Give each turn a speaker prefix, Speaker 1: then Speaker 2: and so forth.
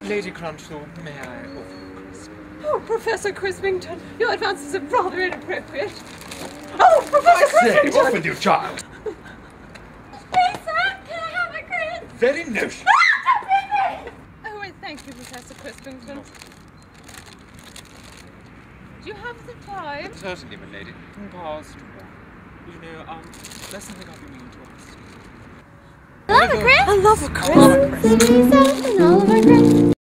Speaker 1: Lady Crunchthorpe, may I offer you a crisp?
Speaker 2: Oh, Professor Crispington, your advances are rather inappropriate. Oh, Professor Crispington!
Speaker 1: Off with you, child!
Speaker 2: Please, sir, can I have a crisp?
Speaker 1: Very notion.
Speaker 2: Oh, and thank you, Professor Crispington. Do you have the time?
Speaker 1: Certainly, my lady. Past one. You know, there's something I've been meaning to ask.
Speaker 2: I love a crisp.
Speaker 3: I love a crisp.
Speaker 2: All of our crisps.